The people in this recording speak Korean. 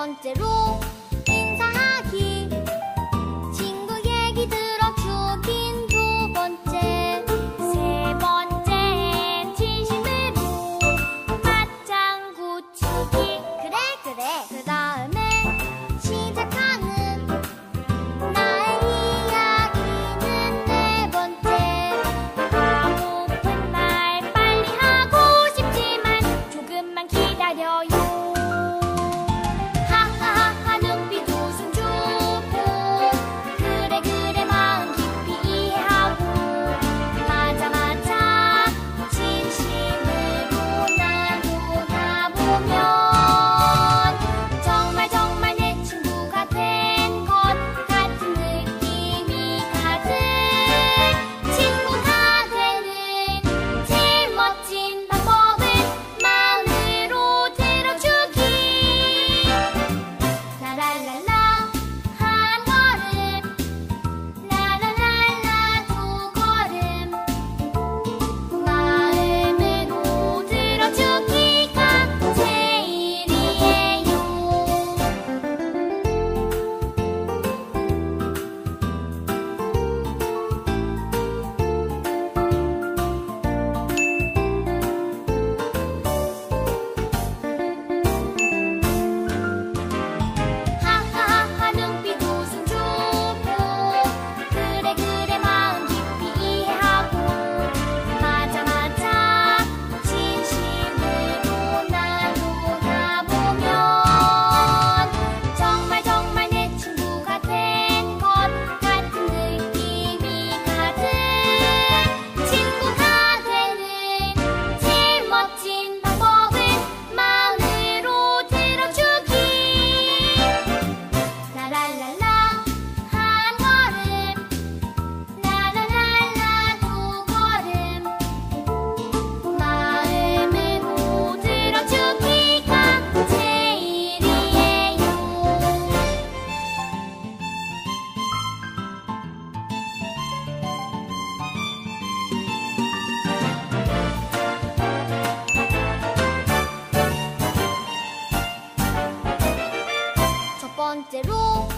번째로 인사하기, 친구 얘기 들어주긴. 두 번째, 세 번째 진심으로 맞장구 치기. 그래 그 다음에 시작하는 나의 이야기는 네 번째. 하고픈 말 빨리 하고 싶지만 조금만 기다려요. 하하하하 눈빛 웃음 주고, 그래 마음 깊이 이해하고, 맞아 진심으로 나누다 보면 정말 내 친구가 된 것 같은 느낌이 가득. 친구가 되는 제일 멋진 방법은 마음으로 들어주기. 라랄랄라 한 걸음, 라랄랄라 두 걸음, 마음으로 들어주기가 제일이에요. 하하하하 눈빛 웃음 주고, 그래 마음 깊이 이해하고, 맞아 진심으로 나누다 보면 정말 내 친구가 된 것 같은 느낌이 가득. 친구가 되는 제일 멋진 방법은 마음으로 들어주기. 라랄랄라 한 걸음, 라랄랄라 두 걸음, 마음으로 들어주기가 제일이에요. 첫 번째로